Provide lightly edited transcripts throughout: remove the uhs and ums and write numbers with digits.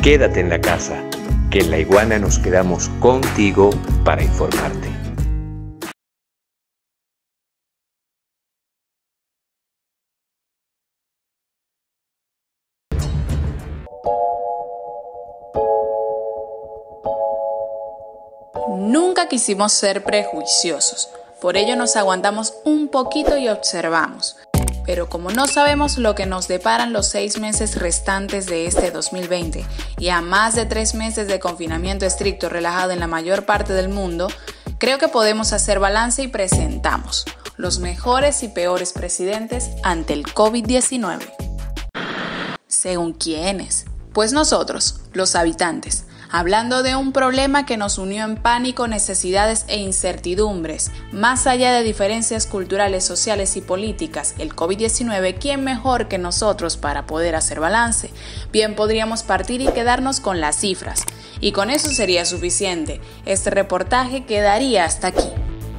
Quédate en la casa, que en La Iguana nos quedamos contigo para informarte. Nunca quisimos ser prejuiciosos, por ello nos aguantamos un poquito y observamos. Pero como no sabemos lo que nos deparan los 6 meses restantes de este 2020 y a más de 3 meses de confinamiento estricto relajado en la mayor parte del mundo, creo que podemos hacer balance y presentamos los mejores y peores presidentes ante el COVID-19. ¿Según quiénes? Pues nosotros, los habitantes, hablando de un problema que nos unió en pánico, necesidades e incertidumbres. Más allá de diferencias culturales, sociales y políticas, el COVID-19, ¿quién mejor que nosotros para poder hacer balance? Bien, podríamos partir y quedarnos con las cifras. Y con eso sería suficiente. Este reportaje quedaría hasta aquí.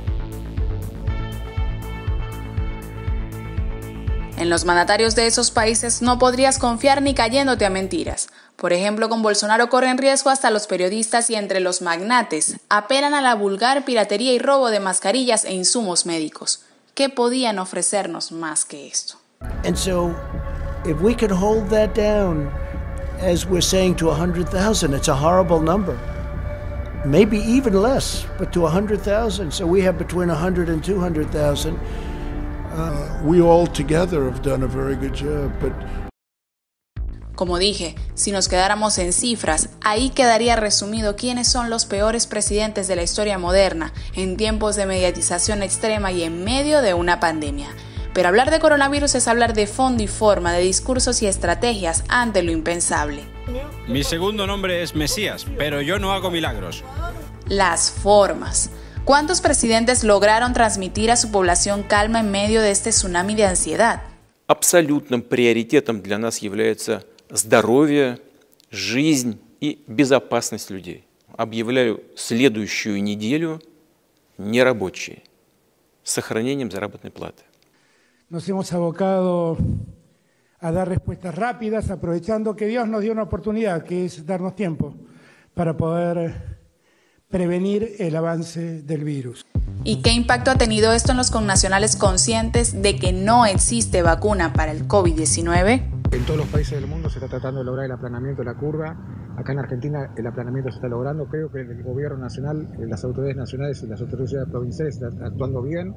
En los mandatarios de esos países no podrías confiar ni cayéndote a mentiras. Por ejemplo, con Bolsonaro corren riesgo hasta los periodistas y entre los magnates apelan a la vulgar piratería y robo de mascarillas e insumos médicos. ¿Qué podían ofrecernos más que esto? And so, if we could hold that down, as we're saying, to 100,000, it's a horrible number. Maybe even less, but to 100,000. So we have between 100 and 200,000. We all together have done a very good job, but... Como dije, si nos quedáramos en cifras, ahí quedaría resumido quiénes son los peores presidentes de la historia moderna, en tiempos de mediatización extrema y en medio de una pandemia. Pero hablar de coronavirus es hablar de fondo y forma, de discursos y estrategias ante lo impensable. Mi segundo nombre es Mesías, pero yo no hago milagros. Las formas. ¿Cuántos presidentes lograron transmitir a su población calma en medio de este tsunami de ansiedad? Абсолютным приоритетом для нас является здоровье, жизнь и безопасность людей. Объявляю следующую неделю нерабочей с сохранением заработной платы. Nos hemos abocado a dar respuestas rápidas, aprovechando que Dios nos dio una oportunidad, que es darnos tiempo para poder prevenir el avance del virus. ¿Y qué impacto ha tenido esto en los connacionales conscientes de que no existe vacuna para el COVID-19? En todos los países del mundo se está tratando de lograr el aplanamiento de la curva. Acá en Argentina el aplanamiento se está logrando. Creo que el gobierno nacional, las autoridades nacionales y las autoridades provinciales están actuando bien.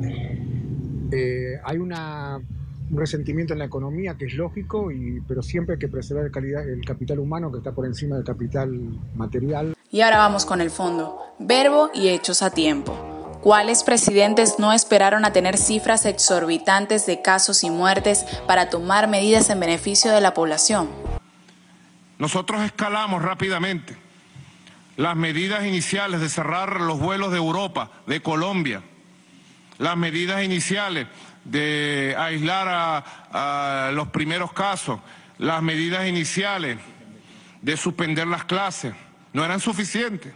Hay un resentimiento en la economía que es lógico, pero siempre hay que preservar el capital humano que está por encima del capital material. Y ahora vamos con el fondo, verbo y hechos a tiempo. ¿Cuáles presidentes no esperaron a tener cifras exorbitantes de casos y muertes para tomar medidas en beneficio de la población? Nosotros escalamos rápidamente las medidas iniciales de cerrar los vuelos de Europa, de Colombia, las medidas iniciales de aislar a los primeros casos, las medidas iniciales de suspender las clases. No eran suficientes,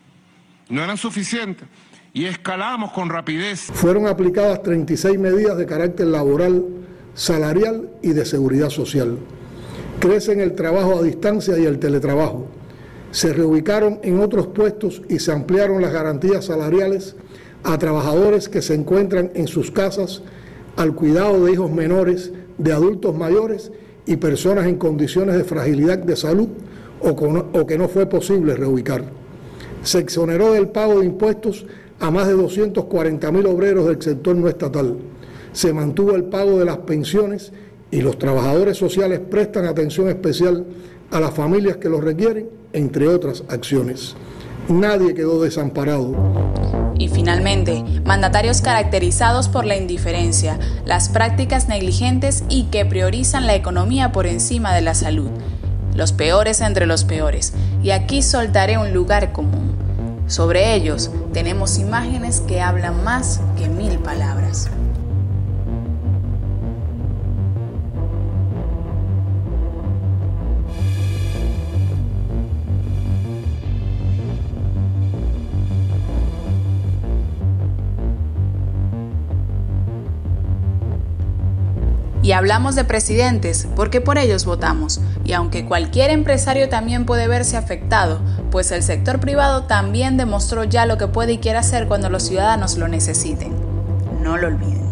y escalamos con rapidez. Fueron aplicadas 36 medidas de carácter laboral, salarial y de seguridad social. Crecen el trabajo a distancia y el teletrabajo. Se reubicaron en otros puestos y se ampliaron las garantías salariales a trabajadores que se encuentran en sus casas al cuidado de hijos menores, de adultos mayores y personas en condiciones de fragilidad de salud o que no fue posible reubicar. Se exoneró del pago de impuestos a más de 240.000 obreros del sector no estatal. Se mantuvo el pago de las pensiones y los trabajadores sociales prestan atención especial a las familias que lo requieren, entre otras acciones. Nadie quedó desamparado. Y finalmente, mandatarios caracterizados por la indiferencia, las prácticas negligentes y que priorizan la economía por encima de la salud. Los peores entre los peores. Y aquí soltaré un lugar común. Sobre ellos tenemos imágenes que hablan más que 1000 palabras. Y hablamos de presidentes porque por ellos votamos, y aunque cualquier empresario también puede verse afectado, pues el sector privado también demostró ya lo que puede y quiere hacer cuando los ciudadanos lo necesiten. No lo olviden.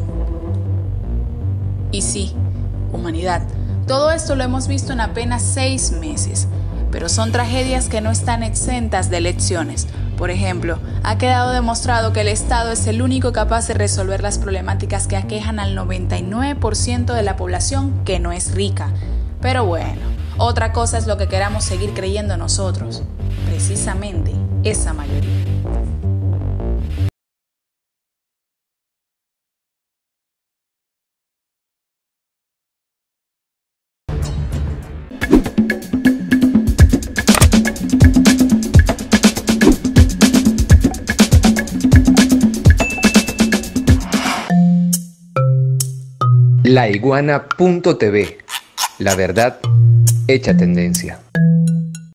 Y sí, humanidad, todo esto lo hemos visto en apenas 6 meses, pero son tragedias que no están exentas de lecciones. Por ejemplo, ha quedado demostrado que el Estado es el único capaz de resolver las problemáticas que aquejan al 99% de la población que no es rica. Pero bueno, otra cosa es lo que queramos seguir creyendo nosotros, precisamente esa mayoría. Laiguana.tv, la verdad hecha tendencia.